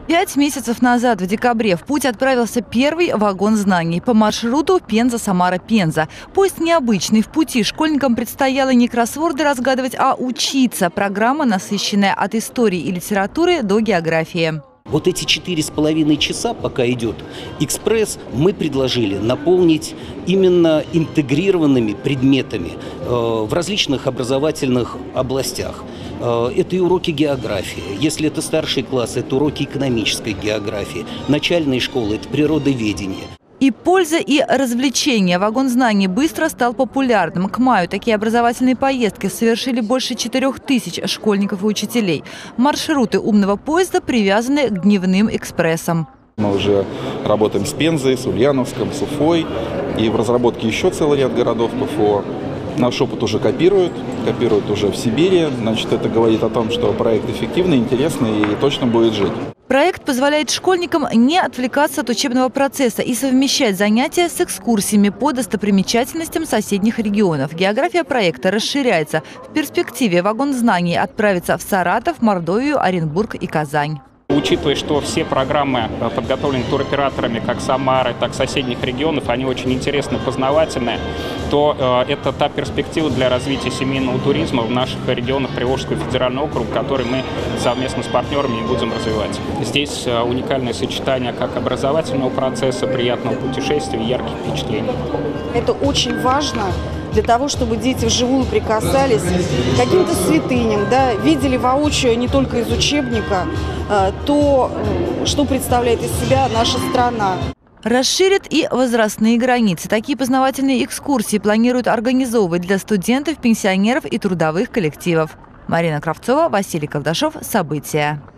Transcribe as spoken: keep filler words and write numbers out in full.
Пять месяцев назад, в декабре, в путь отправился первый вагон знаний по маршруту Пенза-Самара-Пенза. Поезд необычный. В пути школьникам предстояло не кроссворды разгадывать, а учиться. Программа, насыщенная от истории и литературы до географии. Вот эти четыре с половиной часа, пока идет экспресс, мы предложили наполнить именно интегрированными предметами э, в различных образовательных областях. Э, это и уроки географии. Если это старший класс, это уроки экономической географии. Начальные школы – это природоведение. И польза, и развлечения. Вагон знаний быстро стал популярным. К маю такие образовательные поездки совершили больше четырех тысяч школьников и учителей. Маршруты умного поезда привязаны к дневным экспрессам. Мы уже работаем с Пензой, с Ульяновском, с Уфой. И в разработке еще целый ряд городов ПФО. Наш опыт уже копируют, копируют уже в Сибири. Значит, это говорит о том, что проект эффективный, интересный и точно будет жить. Проект позволяет школьникам не отвлекаться от учебного процесса и совмещать занятия с экскурсиями по достопримечательностям соседних регионов. География проекта расширяется. В перспективе вагон знаний отправится в Саратов, Мордовию, Оренбург и Казань. Учитывая, что все программы подготовлены туроператорами как Самары, так и соседних регионов, они очень интересны, познавательные, то э, это та перспектива для развития семейного туризма в наших регионах Приволжского федерального округа, который мы совместно с партнерами будем развивать. Здесь э, уникальное сочетание как образовательного процесса, приятного путешествия и ярких впечатлений. Это очень важно для того, чтобы дети вживую прикасались к каким-то святыням, да, видели воочию не только из учебника то, что представляет из себя наша страна. Расширят и возрастные границы. Такие познавательные экскурсии планируют организовывать для студентов, пенсионеров и трудовых коллективов. Марина Кравцова, Василий Ковдашов. События.